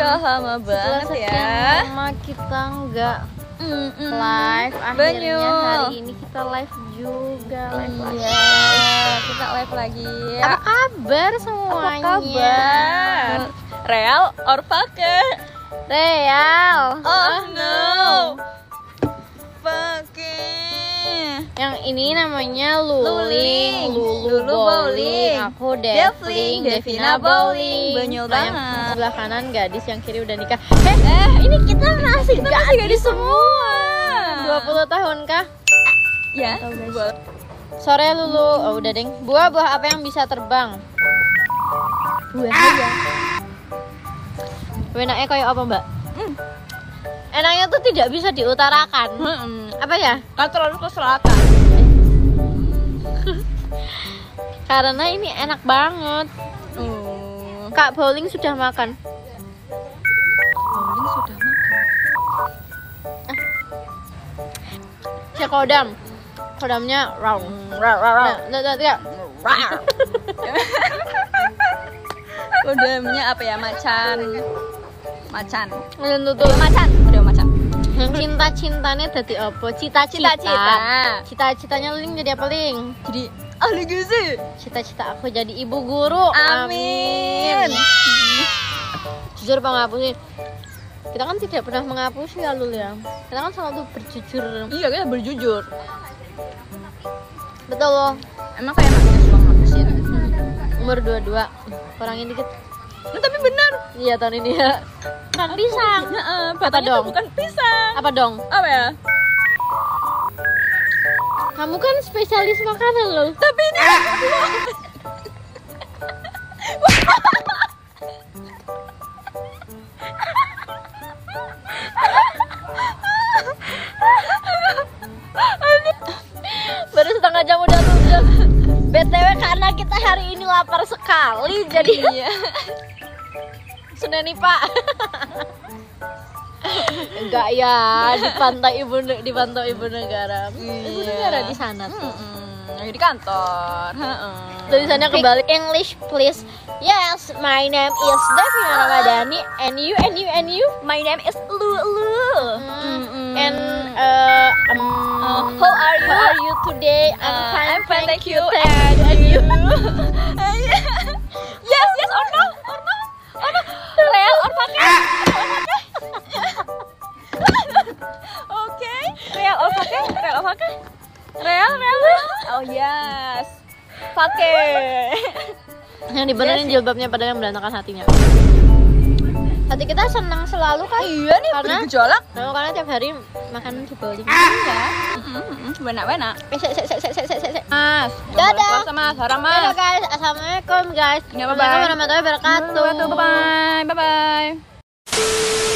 Udah lama banget ya. Lama kita nggak live. Akhirnya hari ini kita live juga. Kita live lagi. Apa kabar semuanya? Apa kabar? Real or fake? Real. Oh no. Fake. Yang ini namanya Luling, Lulu Bowling. Aku Devling, Devina Bowling. Banyol Nah, yang banget. sebelah kanan gadis, yang kiri udah nikah. Ini kita masih gadis semua. 20 tahun kah? Ya. Sore Lulu. Oh, udah deng. Buah apa yang bisa terbang? Buah aja. Enaknya kayak apa, Mbak? Enaknya tuh tidak bisa diutarakan. Apa ya? Kan terlalu ke selatan. Karena ini enak banget. Kak Bowling sudah makan. Bowling sudah makan. Kodam. Kodamnya round. Tidak. Kodamnya apa ya? Macan. Macan. Udah macan. Yang cinta-cintanya jadi apa? Cita-cita. Cita-citanya Ling jadi apa, Ling? Jadi ahli gizi. Cita-cita aku jadi ibu guru. Amin. Jujur apa ngapusin? Kita kan tidak pernah mengapusi ya, Lul ya. Kita kan selalu berjujur. Iya, kita berjujur. Betul loh. Emang kayak makanya suka ngapusin. Umur 22. Kurangin dikit. Nah, tapi benar. Iya, tahun ini ya. Bukan pisang. Apa dong? Bukan pisang. Apa dong? Apa ya? Kamu kan spesialis makanan loh. Tapi ini baru setengah jam udah tunjuk. BTW karena kita hari ini lapar sekali, jadi Sudah nih Pak. Enggak ya, dipantau ibu negara. Ibu negara di sana tuh. Di kantor. Tulisannya kebalik. English please. Yes, my name is Devina Ramadhani. And you? My name is Lulu. And how are you? How are you today? I'm fine, thank you. And you? Yes or no? Real or fake? Oke. Real or fake? Real. Oh yes. Pakai. Yang dibenerin jilbabnya padahal yang berantakan hatinya. Hati kita senang selalu kan? Iya nih, karena bergejolak. Karena tiap hari makan di bowling. Iya. Benak. Mas. Dadah. Sama Sarah Mas. Dadah guys. Assalamualaikum guys. Ya, bye-bye. Assalamualaikum warahmatullahi wabarakatuh. Bye bye.